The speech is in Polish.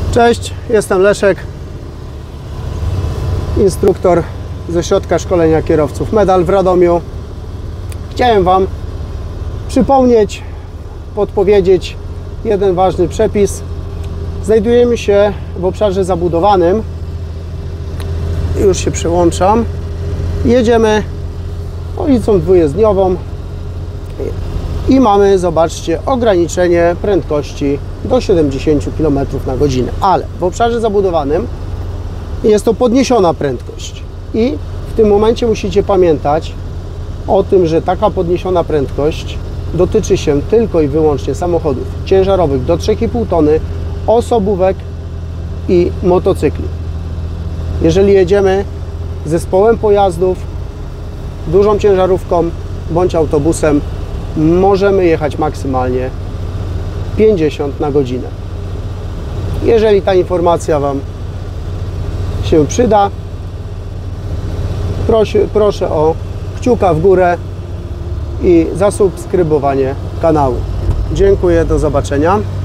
Cześć, jestem Leszek, instruktor ze Środka Szkolenia Kierowców Medal w Radomiu. Chciałem Wam przypomnieć, podpowiedzieć jeden ważny przepis. Znajdujemy się w obszarze zabudowanym. Już się przełączam. Jedziemy ulicą dwujezdniową i mamy, zobaczcie, ograniczenie prędkości do 70 km na godzinę. Ale w obszarze zabudowanym jest to podniesiona prędkość. I w tym momencie musicie pamiętać o tym, że taka podniesiona prędkość dotyczy się tylko i wyłącznie samochodów ciężarowych do 3,5 tony, osobówek i motocykli. Jeżeli jedziemy zespołem pojazdów, dużą ciężarówką bądź autobusem, możemy jechać maksymalnie 50 na godzinę. Jeżeli ta informacja Wam się przyda, proszę o kciuka w górę i zasubskrybowanie kanału. Dziękuję, do zobaczenia.